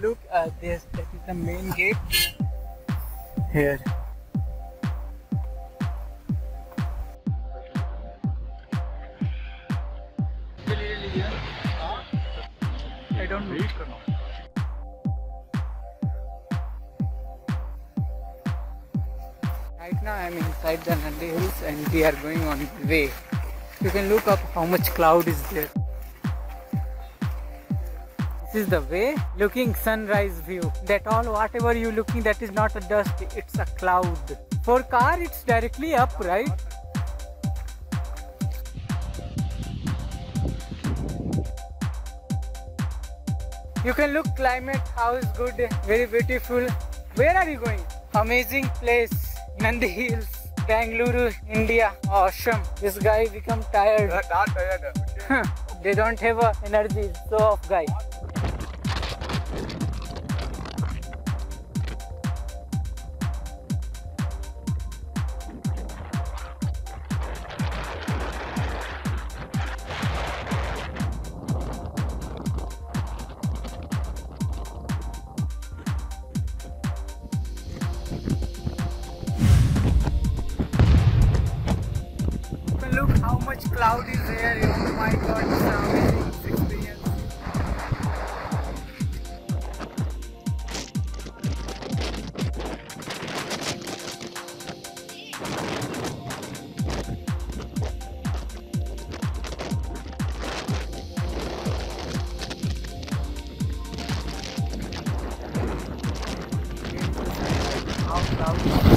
look, that is the main gate here. I don't know. Right now I am inside the Nandi Hills and we are going on the way. You can look up how much cloud is there. This is the way, looking sunrise view. That all whatever you looking, that is not a dust, it's a cloud. For car it's directly up, right? You can look climate, how is good, very beautiful. Where are you going? Amazing place, Nandi Hills, Bangalore, India. Awesome. This guy become tired. Not tired. Okay. They don't have energy, so off guy. Look how much cloud is there. Oh my god, it's an amazing experience. How cloud is there.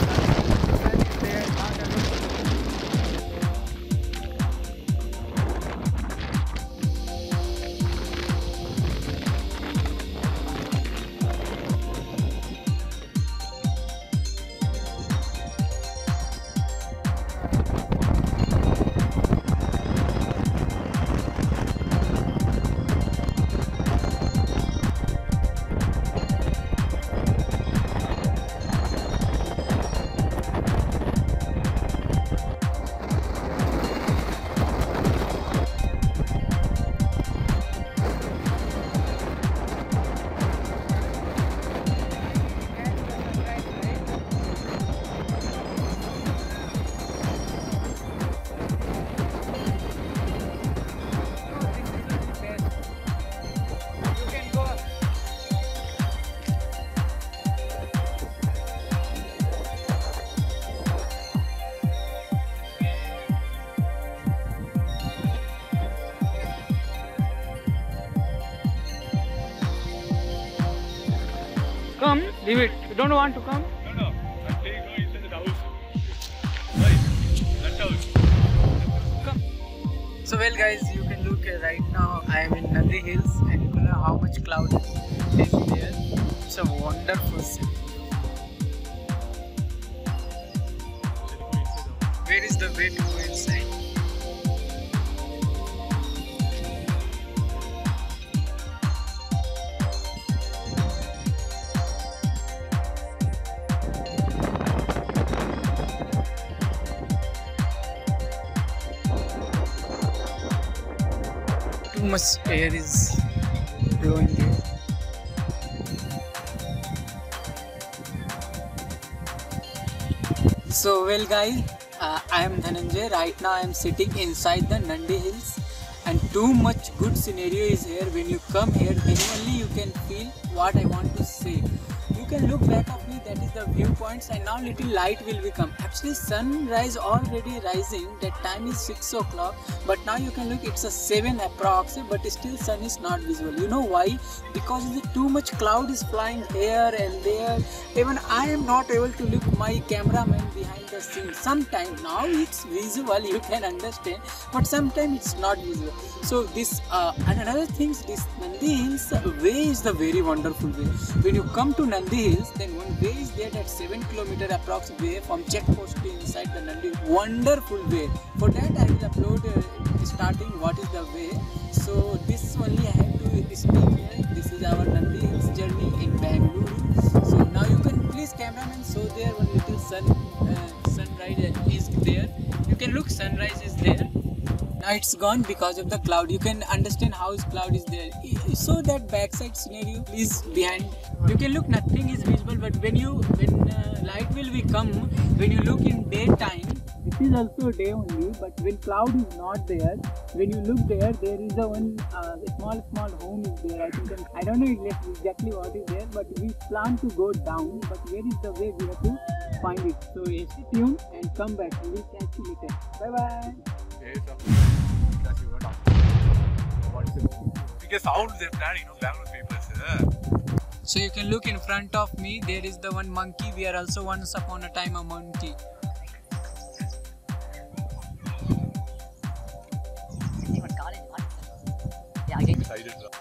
Come, leave it. You don't want to come? No. I'm saying go inside the house. Right. That house. Come. So well guys, you can look right now I am in Nandi Hills and you know how much cloud is there. It's a wonderful city. Where is the way to go inside? Too much air is blowing there. So well guys, I am Dhananjay. Right now I am sitting inside the Nandi Hills and too much good scenario is here. When you come here, genuinely you can feel what I want to say. You can look back of me, that is the viewpoints, and now little light will become. Actually sunrise already rising, that time is 6 o'clock, but now you can look it's a 7 approx, but still sun is not visible. You know why? Because too much cloud is flying here and there. Even I am not able to look my cameraman behind the scene. Sometimes now it's visible, you can understand, but sometimes it's not visible. So this and another thing, this Nandi Hills way is the very wonderful way. When you come to Nandi Hills, then one way is there, that 7 km approx way from checkpost to inside the Nandi. Wonderful way. For that I will upload starting what is the way. So this only I have to speak here. This is our Nandi Hills journey in Bangalore. So now you can please cameraman show there one little sunrise is there. You can look, sunrise is there. Now Now it's gone because of the cloud. You can understand how cloud is there. So that backside scenario is behind. You can look, nothing is visible, but when light will be come, when you look in daytime, it is also day only, but when cloud is not there, when you look there, there is a one small home is there. I don't know exactly what is there, but we plan to go down, but where is the way we have to find it. So stay tuned and come back. We will catch you later. Bye bye. Because sounds they're planning, Bangalore people. So you can look in front of me, there is the one monkey. We are also once upon a time a monkey. Excited, bro.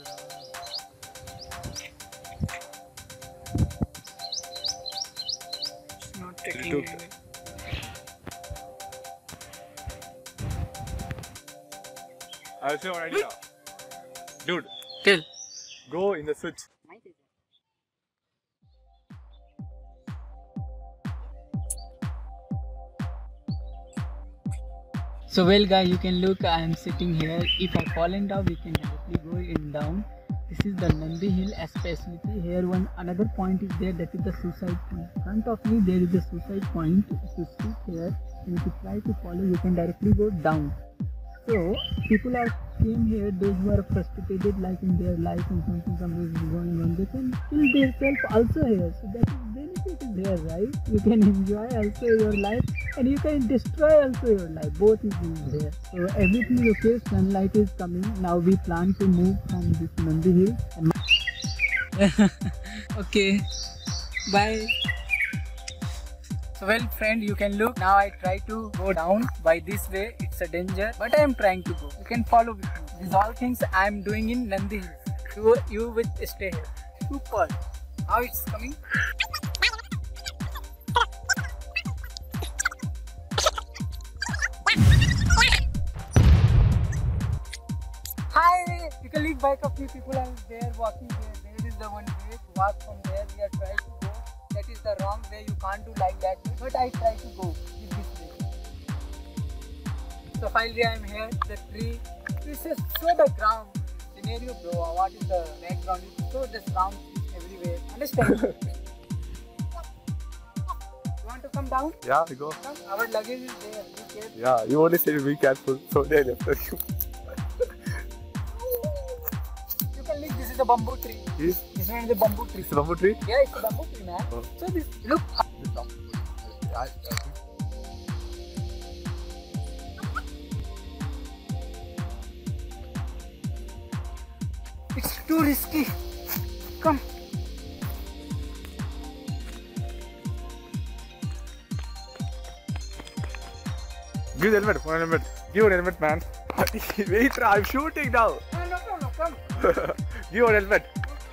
It's not taking away. I have one idea. Dude, Tell. go in the switch. So well guys, you can look, I am sitting here. If I fall in down, we can directly go in down. This is the Nandi Hill specialty. Here another point is there, that is the suicide point. In front of me there is a suicide point. If you sit here and if you try to follow, you can directly go down. So people are came here, those who are frustrated like in their life and something is going on, they can kill themselves also here. So that is benefit is here, right? You can enjoy also your life and you can destroy also your life. Both is here. So everything is okay. Sunlight is coming. Now we plan to move from this Nandi Hill. Okay. Bye. So well friend, you can look. Now I try to go down by this way. It's a danger, but I am trying to go. You can follow with me. These all things I am doing in Nandi Hills. You will stay here. Super. How it's coming? Hi! You can look back of me. People are there walking there. There is the one way to walk from there. We are trying to go. That is the wrong way. You can't do like that. But I try to go with this way. So finally I am here. The tree. This is so the ground scenario, bro. What is the background? It's so the sound everywhere. Understand? You want to come down? Yeah, go. Come. Our luggage is there. Be careful. Yeah, you only said be careful, so they left us. You can look. This is a bamboo tree. Yes. This one is a bamboo tree. It's a bamboo tree? Yeah, it's a bamboo tree, man. Oh. So this look. It's too risky. Come. Give the helmet, one helmet. Give one helmet, man. Wait, I'm shooting now. No, come. Give one helmet.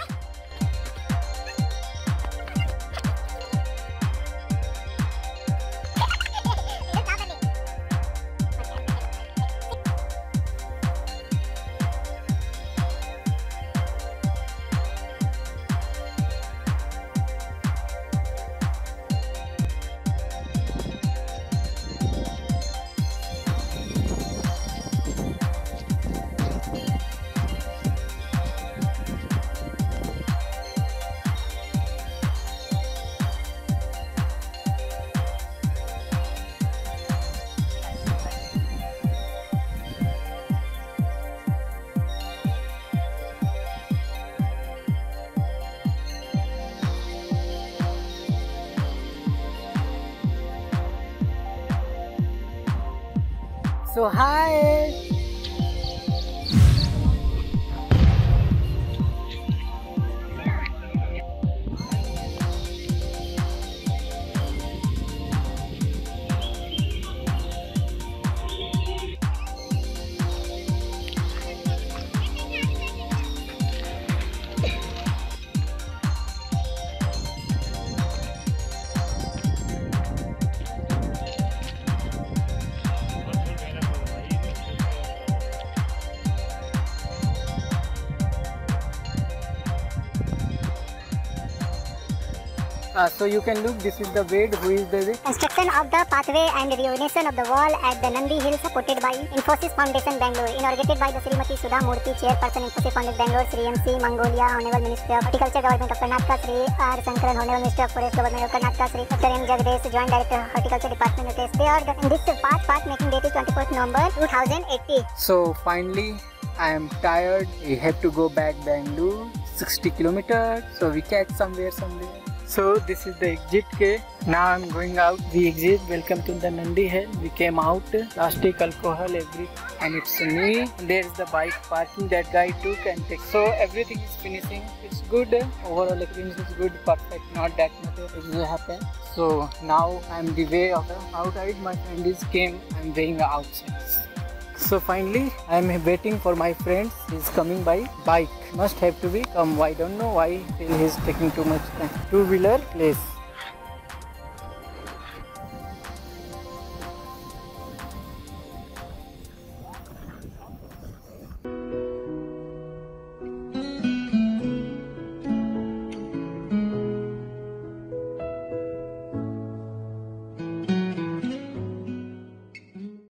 So hi. So you can look, this is the bed. Who is the Construction of the pathway and rejuvenation of the wall at the Nandi Hills supported by Infosys Foundation Bangalore, inaugurated by the Srimati Sudha Murthy, Chairperson Infosys Foundation Bangalore, Sri MC Mongolia, Honorable Minister of Horticulture Government of Karnataka, Sri R. Sankaran, Honorable Minister of Forest Government of Karnataka, Sri Dr. M. Jagdesh, Joint Director Horticulture Department of Test. They are in this path making date is 24th November 2018. So finally, I am tired. We have to go back Bangalore, 60 kilometers. So we catch somewhere. So this is the exit K. Now I'm going out the exit. Welcome to the Nandi Hill. We came out. Plastic, alcohol, everything. And it's me. There is the bike parking that guy took and take. So everything is finishing. It's good. Overall experience is good. Perfect. Not that much will happen. So now I'm the way of the outside. My friend is came. I'm going outside. So finally, I am waiting for my friend. He's coming by bike. Must have to be come. I don't know why. Still he's taking too much time. Two-wheeler place.